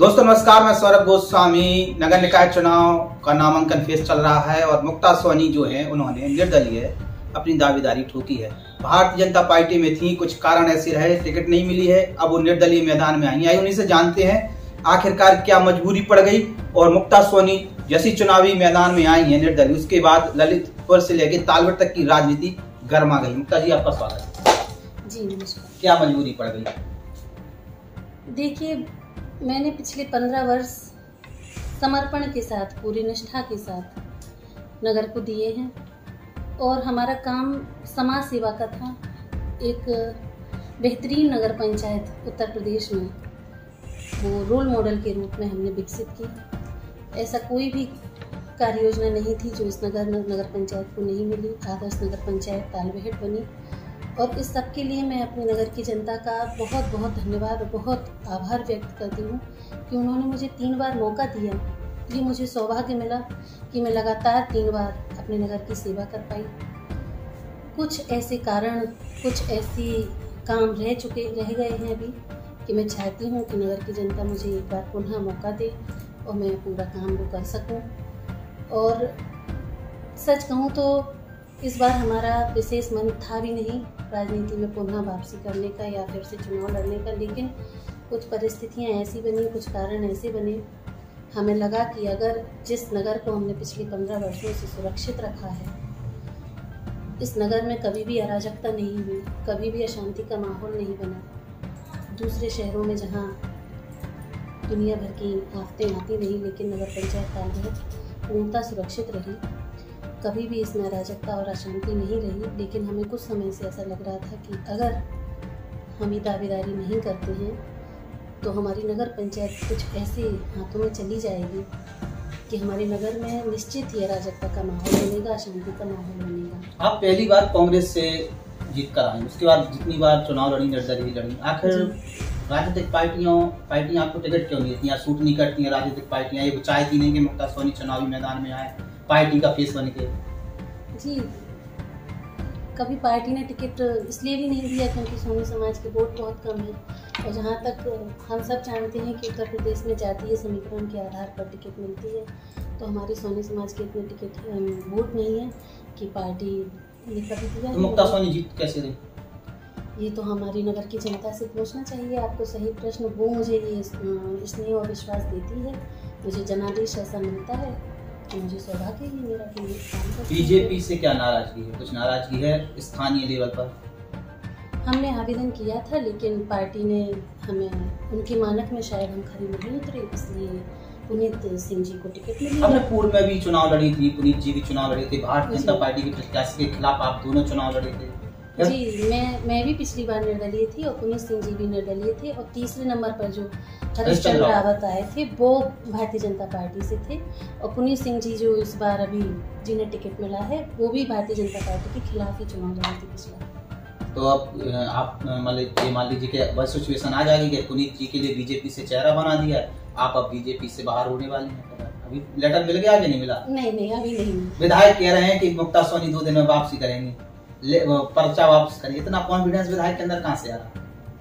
दोस्तों नमस्कार, मैं सौरभ गोस्वामी। नगर निकाय चुनाव का नामांकन फेस चल रहा है और मुक्ता सोनी जो है उन्होंने निर्दलीय अपनी दावेदारी ठोकी है। भारतीय जनता पार्टी में थी, कुछ कारण ऐसे रहे, टिकट नहीं मिली है, अब वो निर्दलीय मैदान में आई। उन्हीं से जानते हैं आखिरकार क्या मजबूरी पड़ गई और मुक्ता सोनी जैसी चुनावी मैदान में आई है निर्दलीय, उसके बाद ललितपुर से लेकर तालबेट तक की राजनीति गर्मा गई। मुक्ता जी, आपका स्वागत है। जी नमस्कार। क्या मजबूरी पड़ गई? देखिए, मैंने पिछले 15 वर्ष समर्पण के साथ, पूरी निष्ठा के साथ नगर को दिए हैं और हमारा काम समाज सेवा का था। एक बेहतरीन नगर पंचायत उत्तर प्रदेश में वो रोल मॉडल के रूप में हमने विकसित की। ऐसा कोई भी कार्य योजना नहीं थी जो इस नगर पंचायत को नहीं मिली। आदर्श नगर पंचायत तालबेट बनी और इस सब के लिए मैं अपने नगर की जनता का बहुत बहुत धन्यवाद और बहुत आभार व्यक्त करती हूँ कि उन्होंने मुझे 3 बार मौका दिया। ये मुझे सौभाग्य मिला कि मैं लगातार 3 बार अपने नगर की सेवा कर पाई। कुछ ऐसे कारण, कुछ ऐसी काम रह गए हैं अभी कि मैं चाहती हूँ कि नगर की जनता मुझे एक बार पुनः मौका दे और मैं पूरा काम वो कर सकूँ। और सच कहूँ तो इस बार हमारा विशेष मन था भी नहीं राजनीति में पुनः वापसी करने का या फिर से चुनाव लड़ने का, लेकिन कुछ परिस्थितियां ऐसी बनी, कुछ कारण ऐसे बने, हमें लगा कि अगर जिस नगर को हमने पिछले 15 वर्षों से सुरक्षित रखा है, इस नगर में कभी भी अराजकता नहीं हुई, कभी भी अशांति का माहौल नहीं बना। दूसरे शहरों में जहाँ दुनिया भर की आफतें आती नहीं, लेकिन नगर पंचायत तालबेट पूर्णतः सुरक्षित रही। कभी भी इसमें अराजकता और अशांति नहीं रही। लेकिन हमें कुछ समय से ऐसा लग रहा था कि अगर हम ये दावेदारी नहीं करते हैं तो हमारी नगर पंचायत कुछ ऐसे हाथों में चली जाएगी कि हमारे नगर में निश्चित ही अराजकता का माहौल बनेगा, अशांति का माहौल बनेगा। आप पहली बार कांग्रेस से जीत कर आई, उसके बाद जितनी बार चुनाव लड़ी निर्दलीय लड़ी, आखिर राजनीतिक पार्टियां आपको टिकट क्यों नहीं देती या सूट नहीं करती हैं? राजनीतिक पार्टियां ये चाहती नहीं कि मुक्ता सोनी चुनावी मैदान में आए, पार्टी का फेस बन के। जी, कभी पार्टी ने टिकट इसलिए भी नहीं दिया क्योंकि सोनी समाज के वोट बहुत कम है और जहाँ तक हम सब जानते हैं कि उत्तर प्रदेश में जातीय समीकरण के आधार पर टिकट मिलती है, तो हमारी सोनी समाज के इतने टिकट वोट नहीं है कि पार्टी ने कभी दिया। तो मुक्ता सोनी जीत कैसे रही? ये तो हमारी नगर की जनता से पूछना चाहिए आपको सही प्रश्न। वो मुझे ये स्नेह और विश्वास देती है, मुझे जनादेश ऐसा मिलता है तो मुझे सौभाग्य ही मेरा कि बीजेपी से क्या नाराजगी है? कुछ नाराजगी है स्थानीय लेवल पर? हमने आवेदन किया था लेकिन पार्टी ने हमें, उनके मानक में शायद हम खरी नहीं उतरे, इसलिए पुनीत सिंह जी को टिकट मिली। हमने पूर्व में भी चुनाव लड़ी थी, पुनीत जी भी चुनाव लड़े थे, भारतीय जनता पार्टी के प्रत्याशी के खिलाफ आप दोनों चुनाव लड़े थे। जी, मैं भी पिछली बार निर्दलीय थी और पुनीत सिंह जी भी निर्दलीय थे और तीसरे नंबर पर जो हरीशचंद्र रावत आए थे वो भारतीय जनता पार्टी से थे और पुनीत सिंह जी जो इस बार अभी जिन्हें टिकट मिला है वो भी भारतीय जनता पार्टी के खिलाफ ही चुनाव लड़ी थी पिछला। तो अब आप मान लीजिए कि वह सिचुएशन आ जाएगी कि पुनीत जी के लिए बीजेपी से चेहरा बना दिया है, आप अब बीजेपी से बाहर होने वाली हैं। अभी लेटर मिल गया कि नहीं मिला? नहीं, अभी नहीं। विधायक कह रहे हैं कि मुक्ता सोनी 2 दिन में वापसी करेंगे, पर्चा वापस करें। इतना कॉन्फिडेंस विधायक के अंदर कहाँ से आ रहा?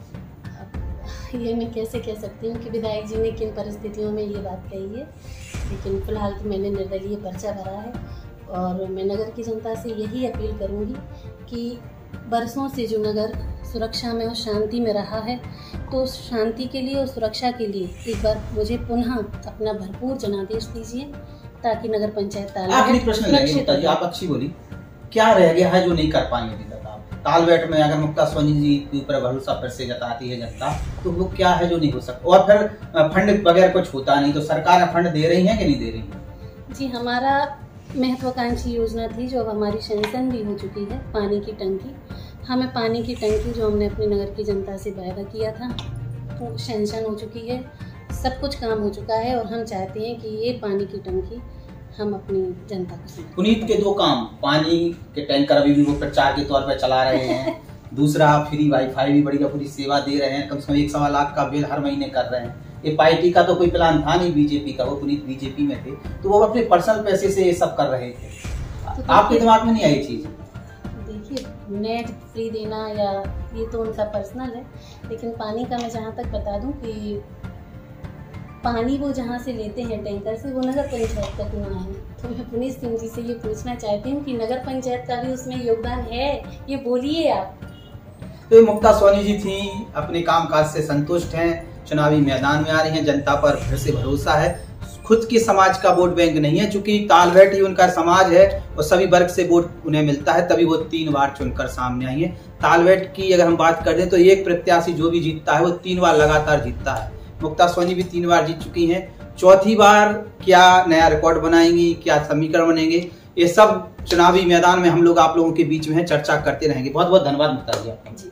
ये मैं कैसे कह सकती हूँ कि विधायक जी ने किन परिस्थितियों में ये बात कही है, लेकिन फिलहाल तो मैंने निर्दलीय पर्चा भरा है और मैं नगर की जनता से यही अपील करूँगी कि बरसों से जो नगर सुरक्षा में और शांति में रहा है, तो शांति के लिए और सुरक्षा के लिए एक बार मुझे पुनः अपना भरपूर जनादेश दीजिए ताकि नगर पंचायत आखिरी प्रश्न लेंगे। आप अच्छी बोली, क्या रह गया है जो नहीं कर पाएंगे अभी तक आप? तालबेट में अगर मुक्ता सोनी जी के ऊपर भरोसा फिर से जताती है जनता, तो वो क्या है जो नहीं हो सकता? और फिर फंड वगैरह कुछ होता नहीं, तो सरकार फंड दे रही है कि नहीं दे रही है? जी, हमारा महत्वाकांक्षी योजना थी जो अब हमारी सैंक्शन भी हो चुकी है, पानी की टंकी। हमें पानी की टंकी जो हमने अपनी नगर की जनता से वायदा किया था वो सैंक्शन हो चुकी है, सब कुछ काम हो चुका है और हम चाहते हैं कि ये पानी की टंकी हम अपनी जनता को। पुनीत के 2 काम, पानी के टैंकर अभी भी वो प्रचार के तौर पर चला रहे हैं, दूसरा फ्री वाईफाई भी बढ़िया पूरी सेवा दे रहे हैं, कम से कम 1.25 लाख का बिल हर महीने कर रहे हैं। ये पार्टी का तो कोई प्लान था नहीं बीजेपी का, वो पुनीत बीजेपी में थे तो वो अपने पर्सनल पैसे से ये सब कर रहे थे। तो आपके दिमाग में नहीं आई चीज? देखिए, नेट फ्री देना या ये तो उनका पर्सनल है, लेकिन पानी का मैं जहाँ तक बता दूं कि पानी वो जहाँ से लेते हैं टैंकर से, वो नगर पंचायत तक ना है। तो मैं पुनीत सिंह जी से ये पूछना चाहती हूँ कि नगर पंचायत का भी उसमें योगदान है, ये बोलिए आप। तो मुक्ता सोनी जी थी, अपने कामकाज से संतुष्ट हैं, चुनावी मैदान में आ रही हैं, जनता पर फिर से भरोसा है। खुद के समाज का वोट बैंक नहीं है, चूंकि तालबेट ही उनका समाज है और सभी वर्ग से वोट उन्हें मिलता है, तभी वो 3 बार चुनकर सामने आई है। तालबेट की अगर हम बात कर दें तो एक प्रत्याशी जो भी जीतता है वो 3 बार लगातार जीतता है। मुक्ता सोनी भी 3 बार जीत चुकी हैं। चौथी बार क्या नया रिकॉर्ड बनाएंगी, क्या समीकरण बनेंगे, ये सब चुनावी मैदान में हम लोग आप लोगों के बीच में चर्चा करते रहेंगे। बहुत बहुत धन्यवाद मुक्ता जी आपका।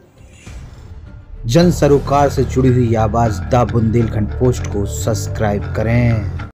जन सरोकार से जुड़ी हुई आवाज द बुंदेलखंड पोस्ट को सब्सक्राइब करें।